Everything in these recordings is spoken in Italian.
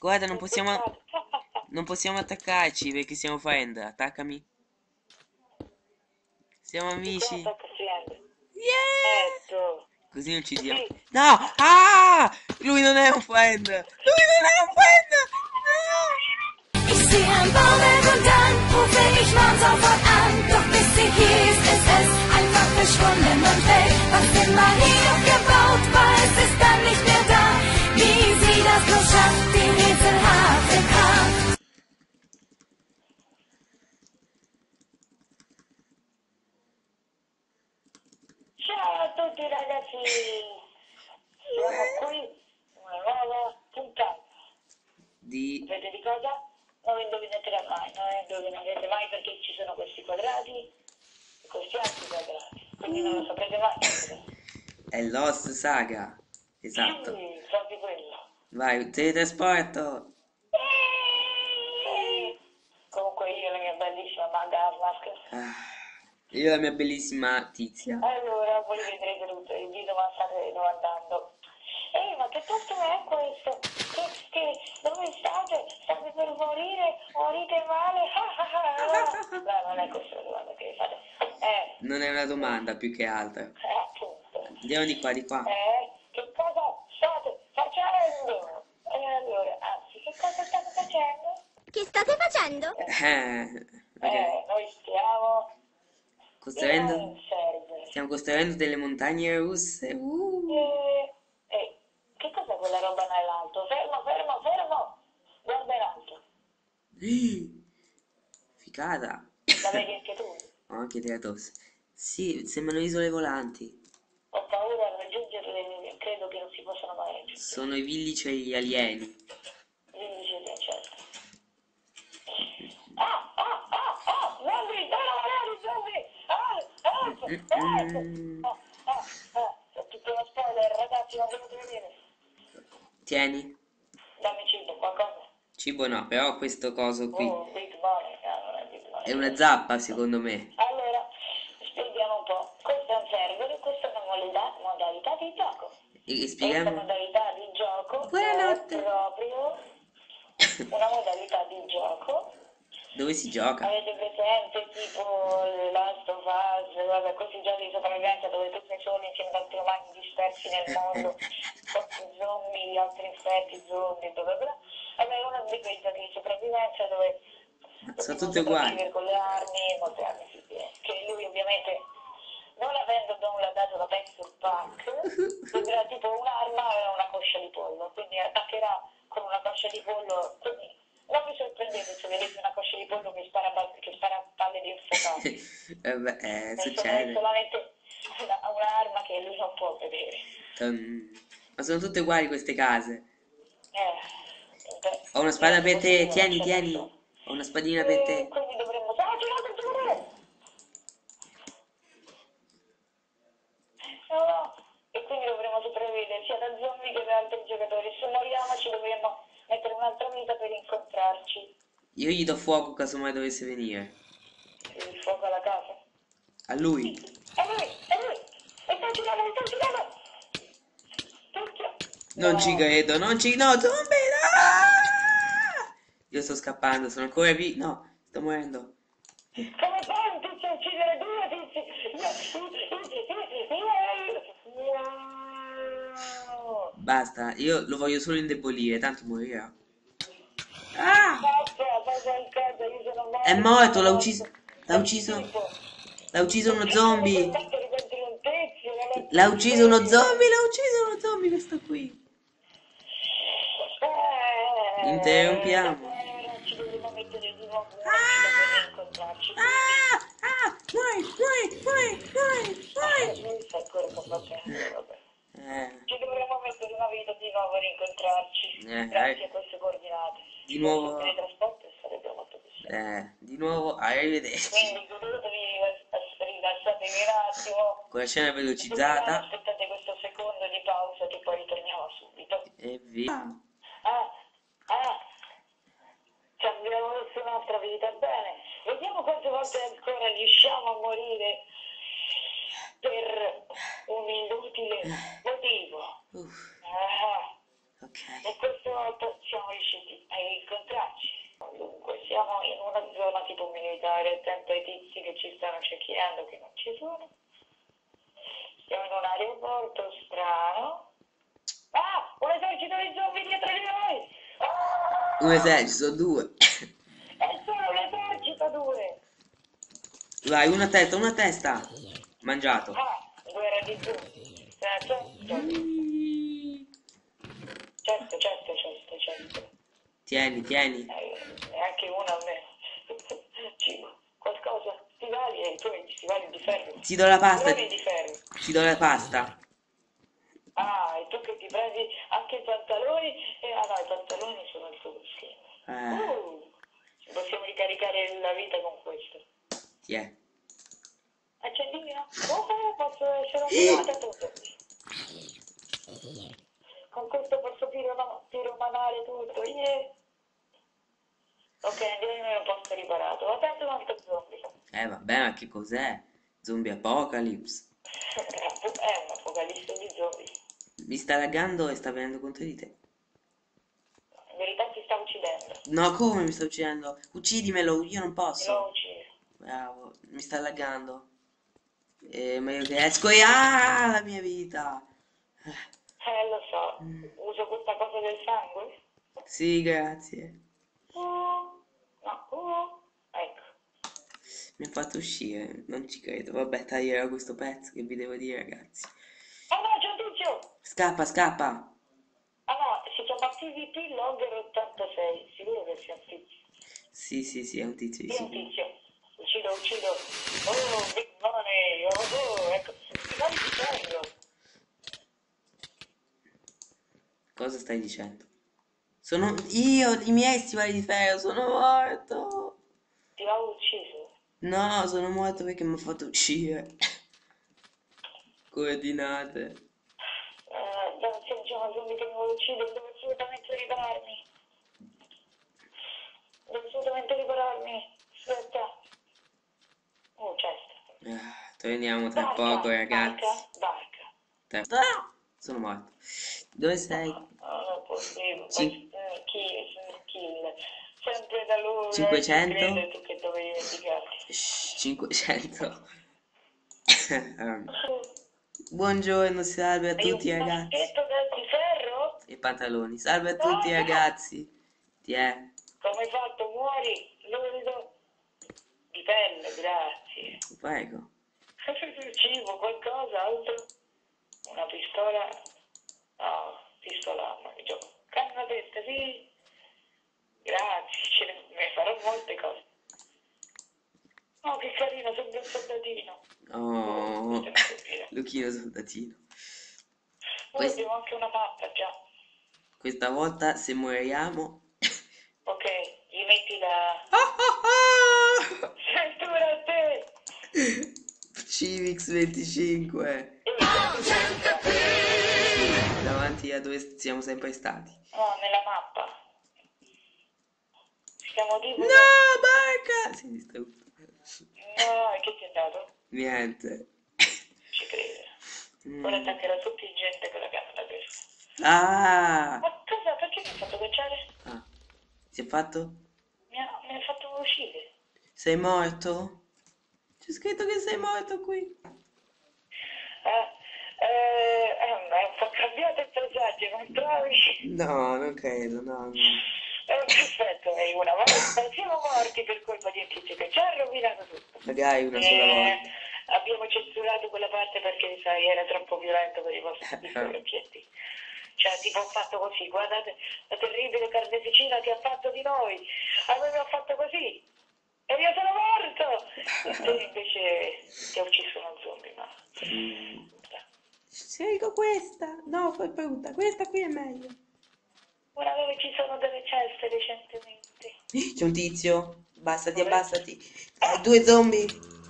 Guarda, non possiamo attaccarci perché stiamo friend. Attaccami. Siamo Cosa amici. sta facendo? Yeah! Ecco. Così non ci siamo. Sì. No! Ah! Lui non è un friend! Lui non è un friend! Ich sehe einen Bauwerk und dann rufe ich Mord sofort an. Doch bis sie hier ist es einfach verschwunden und weg. Was immer hier gebaut war, es ist dann nicht mehr da. Wie sie das bloß schafft, die rätselhafte Kraft. Ciao a tutti ragazzi. Siamo qui, una nuova puntata. Di... Sapete di cosa? Non indovinerete mai, non indovinerete mai perché ci sono questi quadrati e questi altri quadrati. Quindi non lo saprete mai. È Lost Saga. Esatto. Proprio quello. Vai, teletrasporto. Comunque io e la mia bellissima Magda Mask. Io e la mia bellissima Tizia. Allora, voi vedrete tutto il video, ma state guardando. Ehi, ma che posto è questo? Dove state? State per morire? Morite male? No, non è questa la domanda che fate. Non è una domanda più che altro. Appunto. Andiamo di qua, di qua. Che cosa state facendo? E allora, anzi, che cosa state facendo? Che state facendo? Ok. Noi stiamo Costruendo? in un server. Stiamo costruendo delle montagne russe. Che cos'è quella roba nell'alto? Fermo, fermo, fermo! Guarda in alto. Figata. La vedi anche tu? Ho anche delle addosso. Sì, sembrano isole volanti. Ho paura di raggiungerle, credo che non si possano mai raggiungere. Sono i villici alieni. Quindi c'è certo. Zombie! Zombie! È tutto uno spoiler, ragazzi, non dovete vedere. Tieni. Dammi cibo, qualcosa. Cibo no, però questo coso qui Oh, Big Money. Non è Big Money. è una zappa secondo me. Allora, spieghiamo un po'. Questo è un server e questa è una modalità di gioco. E Questa spieghiamo. modalità di gioco Buonanotte. è proprio una modalità di gioco. Dove si gioca? Avete presente tipo The Last of Us, vabbè, questi giochi di sopravvivenza dove tu sei solo insieme ad altri umani dispersi nel mondo, zombie, altri infetti, zombie, bla bla bla. Vabbè, uno di quei giochi di sopravvivenza dove Sono dobbiamo tutte uguali. sopravvivere con le armi, molte armi sì, che lui ovviamente non avendo downloadato la Texture Pack, vedrà tipo un'arma e una coscia di pollo, quindi attaccherà con una coscia di pollo, quindi non vi sorprendete se vedete una coscia di pollo che spara palle di infuocati. Succede. È solamente un'arma che lui non può vedere. Ma sono tutte uguali queste case. Beh, Ho una spada per te, così non tieni, c'è tieni. nessuno. Ho una spadina per te. Quindi dovremmo... Ah, giocare! No. E quindi dovremo sopravvivere sia da zombie che da altri giocatori. Se moriamo ci dovremo mettere un'altra vita per incontrarci. Io gli do fuoco casomai dovesse venire. Il fuoco alla casa. A lui. È lui! Mi sta girando! Non ci credo, non ci... No, zombie, no! Io sto scappando, sono ancora vivo. No, sto morendo. Come fai a uccidere due tizi? Basta, io lo voglio solo indebolire, tanto morirà. È morto, l'ha ucciso. L'ha ucciso uno zombie. L'ha ucciso uno zombie questo qui. Interrompiamo. Ci dovremo mettere di nuovo per incontrarci. Ci dovremo mettere una vita di nuovo per incontrarci. Grazie a queste coordinate. Di nuovo. Il teletrasporto sarebbe molto più Di nuovo, arrivederci. Quindi godetevi, rilassatevi un attimo. Con la scena velocizzata. Aspettate questo secondo di pausa che poi ritorniamo subito. E via. Ci abbiamo messo un'altra vita, bene. Vediamo quante volte ancora riusciamo a morire per un inutile motivo. E questa volta siamo riusciti a incontrarci. Dunque, siamo in una zona tipo militare, attento ai tizi che ci stanno cerchiando, che non ci sono. Siamo in un aeroporto strano. Ah, un esercito di zombie dietro di noi! Ah! Un esercito, due. È solo l'esercito, due! Vai, una testa. Mangiato. Ah, guerra di zombie. Certo. Tieni. E anche una a me. Cibo, qualcosa, stivali e i tuoi stivali di ferro. Ti do la pasta. Stivali di ferro. Ti do la pasta. Ah, e tu che ti prendi anche i pantaloni? Ah no, i pantaloni sono il tuo schema. Possiamo ricaricare la vita con questo. Ti è. Accendino? Posso essere un tutto. Con questo posso piromanare tutto. Yeah. Ok, andiamo in un posto riparato. Ho tanto quanto zombie. Vabbè, ma che cos'è? Zombie Apocalypse. È un'apocalisse di zombie. Mi sta laggando e sta venendo contro di te. In verità ti sta uccidendo. No, come mi sta uccidendo? Uccidimelo, io non L'ho posso. ucciso. Bravo, mi sta laggando. Meglio che esco e la mia vita. Lo so. Uso questa cosa del sangue? Sì, grazie. No. Ecco. Mi ha fatto uscire, non ci credo. Vabbè, taglierò questo pezzo che vi devo dire, ragazzi. Oh no, c'è un tizio! Scappa. Ah no, si chiama PvP Logger 86. Sicuro che sia un tizio. Sì, è un tizio di Sì, è un sicuro. tizio. Uccido. Oh, big money. Ecco. Stivali di ferro. Cosa stai dicendo? Sono io, i miei stivali di ferro, sono morto. Ti avevo ucciso. No, sono morto perché mi ha fatto uscire. Coordinate. Se c'è una zombie che mi vuole uccidere, devo assolutamente ripararmi. Aspetta. Certo. Torniamo tra poco, ragazzi. Barca. Sono morto. Dove sei? Non è possibile. Cin- Kill. Sempre da lui. 500? Credo tu che dovevi vendicarti. 500. Buongiorno, salve a tutti, Un ragazzi. pacchetto di ferro? E pantaloni. Salve a tutti, ragazzi. Ti è? Come hai fatto? Muori? Lurido? Di pelle, grazie. Prego. Cibo, qualcosa, altro? Una pistola? No, pistola, ma che gioco. Canna testa, sì. Grazie, ne farò molte cose. Oh, che carino, sembra un soldatino. Oh, Devo capire. Luchino soldatino. Abbiamo anche una mappa già. Questa volta se moriamo... Ok, gli metti la... Censura a te! Civix 25. Davanti a dove siamo sempre stati. No, nella mappa. Siamo tipo... No, barca! Si è distrutto. No, e che ti è dato? Niente. Ci credo. Ora attaccherà tutti gente con la canna da pesca. Ah! Ma cosa? Perché mi ha fatto cacciare? Si è fatto? Mi ha fatto uscire. Sei morto? C'è scritto che sei morto qui. È un po' cambiato il passaggio, non trovi? No, non credo, no. Perfetto, è una volta siamo morti per colpa di un tizio che ci ha rovinato tutto. Magari una sola volta. Abbiamo censurato quella parte perché, sai, era troppo violento per i vostri piccoli occhietti. Cioè, tipo, ho fatto così, guardate la terribile carneficina che ha fatto di noi. A me mi ha fatto così. E io sono morto! E te invece ti ha ucciso uno zombie, ma... Scelgo questa. No, fai brutta. Questa qui è meglio. Ora dove ci sono delle ceste recentemente. C'è un tizio. Abbassati. Due zombie.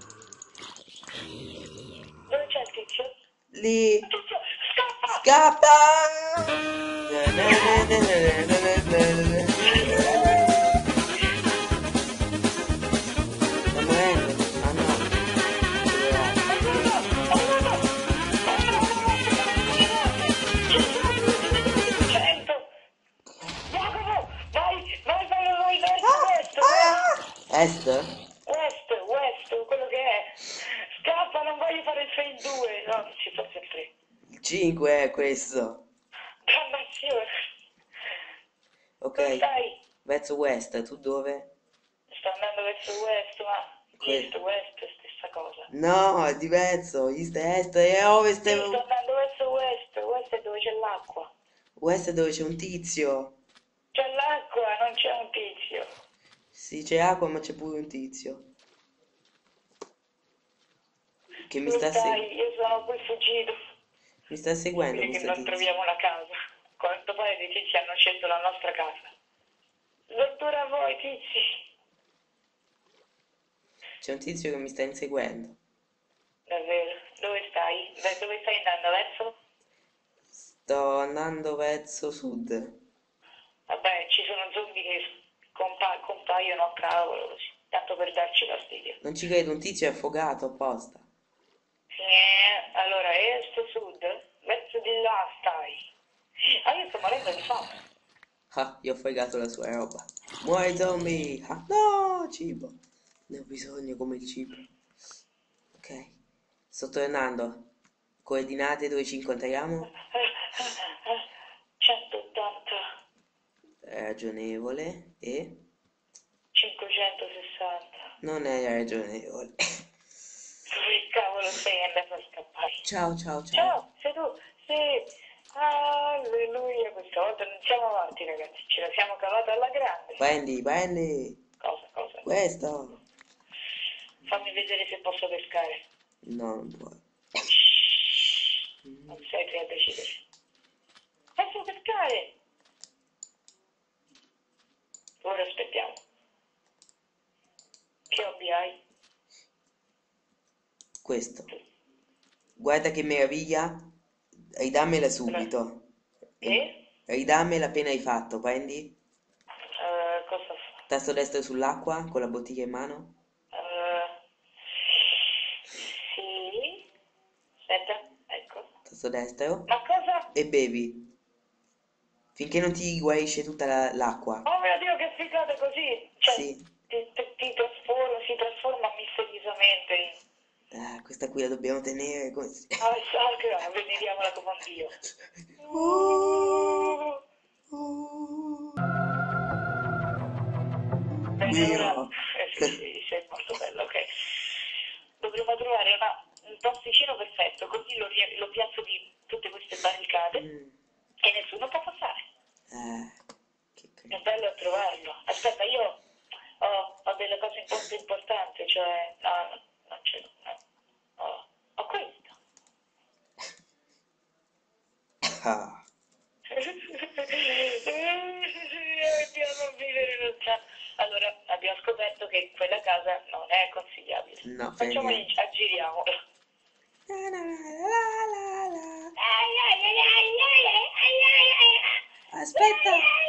Dove c'è il tizio? Lì. Il tizio, scappa! Sta morendo. Ah no. Est? West, quello che è. Scappa, non voglio fare il 6 in 2. No, ci forse il 3. Il 5 è questo. Dannazione. Ok. Dove stai? Verso west, tu dove? Sto andando verso West, ma East, West, stessa cosa. No, è diverso. East è est e ovest Sì, è... sto andando verso West. West è dove c'è l'acqua. West è dove c'è un tizio. C'è l'acqua, non c'è un tizio. Sì, c'è acqua ma c'è pure un tizio. Che mi Dove sta, stai? Io sono qui fuggito. mi sta seguendo Dire che questo non tizio. troviamo una casa. Quanto pare dei tizi hanno scelto la nostra casa. Dottora, voi tizi. C'è un tizio che mi sta inseguendo. Davvero? Dove stai? Dove stai andando? Verso? Sto andando verso sud. Vabbè, ci sono zombie che compaiono a cavolo così, tanto per darci fastidio. Non ci credo, un tizio è affogato apposta. Allora, est, sud, verso di là stai. Ah, io sto morendo di fame. Ah, gli ho fregato la sua roba. Muori zombie! Ah, no, cibo. Ne ho bisogno come il cibo. Ok, sto tornando. Coordinate dove ci incontriamo? 180, È ragionevole e 560. non è ragionevole. Dove cavolo sei andato a scappare? Ciao, ciao, ciao. Ciao, sei tu? Sì. Alleluia, questa volta non siamo avanti ragazzi, ce la siamo cavata alla grande. Prendi. Cosa? Questo. Fammi vedere se posso pescare. No, non puoi. Non sei te a decidere. Posso pescare? Ora aspettiamo. Che hobby hai? Questo. Guarda che meraviglia. Ridammela subito. Che? Ridammela appena hai fatto, prendi. Cosa fa? Tasto destro sull'acqua con la bottiglia in mano. Sì. Aspetta, ecco. Tasto destro. Ma cosa? E bevi. Finché non ti guarisce tutta l'acqua. Oh mio Dio, che figata così! Cioè, Sì. si trasforma misteriosamente in... Questa qui la dobbiamo tenere come... veneriamola come un dio. Bene, ora... sì, sei molto bello, ok. Dovremmo trovare un posticino perfetto, così lo piazzo di tutte queste barricate e nessuno può passare. Che È bello trovarlo. Aspetta, io ho delle cose molto importanti, cioè... No, non ce l'ho. No. Ho questo. Ah, Dobbiamo vivere lontano. Allora, abbiamo scoperto che quella casa non è consigliabile. no, Facciamoli, aggiriamola. Aspetta!